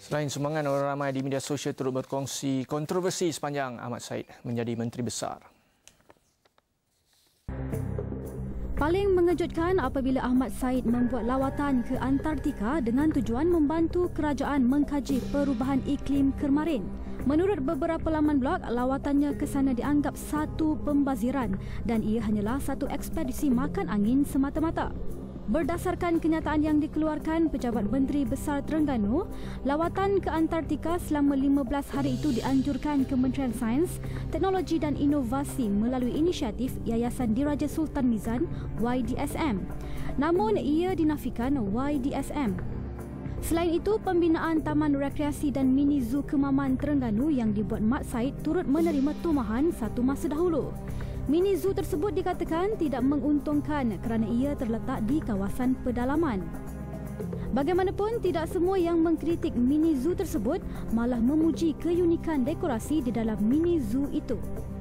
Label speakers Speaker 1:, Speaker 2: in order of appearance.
Speaker 1: Selain sumbangan, orang ramai di media sosial turut berkongsi kontroversi sepanjang Ahmad Said menjadi Menteri Besar.
Speaker 2: Paling mengejutkan apabila Ahmad Said membuat lawatan ke Antartika dengan tujuan membantu kerajaan mengkaji perubahan iklim kemarin. Menurut beberapa laman blog, lawatannya ke sana dianggap satu pembaziran dan ia hanyalah satu ekspedisi makan angin semata-mata. Berdasarkan kenyataan yang dikeluarkan Pejabat Menteri Besar Terengganu, lawatan ke Antartika selama 15 hari itu dianjurkan Kementerian Sains, Teknologi dan Inovasi melalui inisiatif Yayasan Diraja Sultan Mizan YDSM. Namun ia dinafikan YDSM. Selain itu, pembinaan Taman Rekreasi dan Mini Zoo Kemaman Terengganu yang dibuat Mat Said turut menerima tumahan satu masa dahulu. Mini Zoo tersebut dikatakan tidak menguntungkan kerana ia terletak di kawasan pedalaman. Bagaimanapun, tidak semua yang mengkritik Mini Zoo tersebut malah memuji keunikan dekorasi di dalam Mini Zoo itu.